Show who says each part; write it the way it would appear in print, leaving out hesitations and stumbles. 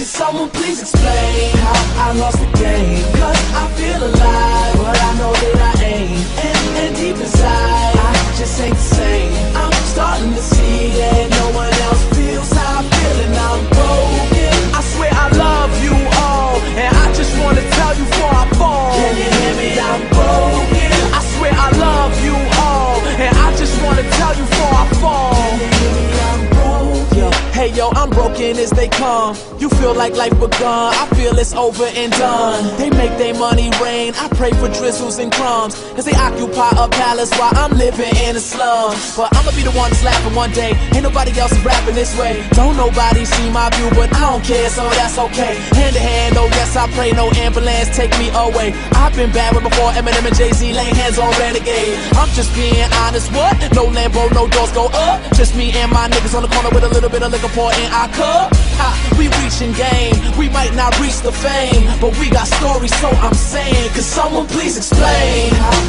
Speaker 1: someone please explain how I lost the game? Cause I feel alive, but I know that I ain't. And deep inside, I just ain't the same. I'm starting to see that no one else feels how I feel, and I'm broken. I swear I love you all, and I just wanna tell you before I fall. Can you hear me? I'm broken. I swear I love you all, and I just wanna tell you before I fall. Can you hear me? I'm broken. Hey yo, I'm broken as they come. You feel like life begun, I feel it's over and done. They make their money rain, I pray for drizzles and crumbs, cause they occupy a palace while I'm living in a slum. But I'ma be the one that's laughing one day, ain't nobody else is rapping this way. Don't nobody see my view, but I don't care, so that's okay. Hand to hand, oh yes I pray, no ambulance take me away. I've been bad with before Eminem and Jay-Z laying hands on Renegade. I'm just being honest, what? No Lambo, no doors go up. Just me and my niggas on the corner with a little bit of liquor pour in our cup. We reaching game, we might not reach the fame, but we got stories, so I'm saying, could someone please explain how